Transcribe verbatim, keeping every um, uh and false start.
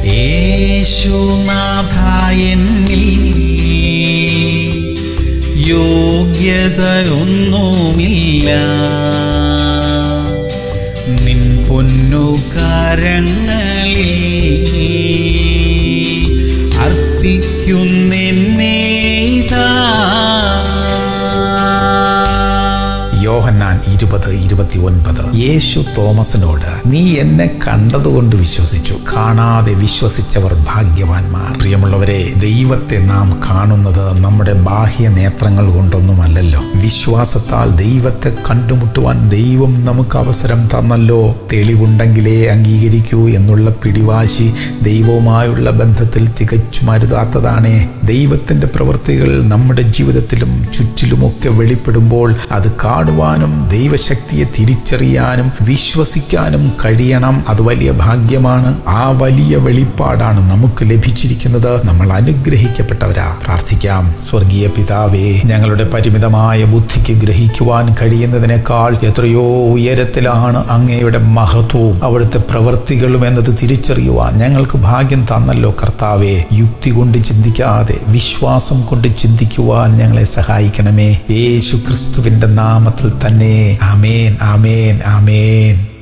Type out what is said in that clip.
യേശുനാഥ എന്നിൽ യോഗ്യതയൊന്നുമില്ല, നിൻ പൊന്നു കരങ്ങളിൽ അർപ്പിക്കുന്നെന്നേതാ. യോഹന്നാൻ ഇരുപത് ഇരുപത്തി ഒൻപത്. യേശു തോമസിനോട്, നീ എന്നെ കണ്ടതുകൊണ്ട് വിശ്വസിച്ചു, കാണാതെ വിശ്വസിച്ചവർ ഭാഗ്യവാന്മാർ. പ്രിയമുള്ളവരെ, ദൈവത്തെ നാം കാണുന്നത് നമ്മുടെ ബാഹ്യ നേത്രങ്ങൾ കൊണ്ടൊന്നുമല്ലല്ലോ. വിശ്വാസത്താൽ ദൈവത്തെ കണ്ടുമുട്ടുവാൻ ദൈവം നമുക്ക് അവസരം തന്നല്ലോ. തെളിവുണ്ടെങ്കിലേ അംഗീകരിക്കൂ എന്നുള്ള പിടിവാശി ദൈവവുമായുള്ള ബന്ധത്തിൽ തികച്ചും അരുതാത്തതാണേ. ദൈവത്തിന്റെ പ്രവൃത്തികൾ നമ്മുടെ ജീവിതത്തിലും ചുറ്റിലുമൊക്കെ വെളിപ്പെടുമ്പോൾ അത് കാണുവാനും ദൈവശക്തിയെ തിരിച്ചറിയാനും വിശ്വസിക്കാനും കഴിയണം. അത് വലിയ ഭാഗ്യമാണ്. ആ വലിയ വെളിപ്പാടാണ് നമുക്ക് ലഭിച്ചിരിക്കുന്നത്. നമ്മൾ അനുഗ്രഹിക്കപ്പെട്ടവരാ. പ്രാർത്ഥിക്കാം. സ്വർഗീയ പിതാവേ, ഞങ്ങളുടെ പരിമിതമായ ബുദ്ധിക്ക് ഗ്രഹിക്കുവാൻ കഴിയുന്നതിനേക്കാൾ എത്രയോ ഉയരത്തിലാണ് അങ്ങയുടെ മഹത്വവും അവിടുത്തെ പ്രവൃത്തികളും എന്നത് തിരിച്ചറിയുവാൻ ഞങ്ങൾക്ക് ഭാഗ്യം തന്നല്ലോ കർത്താവേ. യുക്തി കൊണ്ട് ചിന്തിക്കാതെ വിശ്വാസം കൊണ്ട് ചിന്തിക്കുവാൻ ഞങ്ങളെ സഹായിക്കണമേ. യേശു ക്രിസ്തുവിന്റെ നാമത്തിൽ തന്നെ. ആമേൻ, ആമേൻ, ആമേൻ.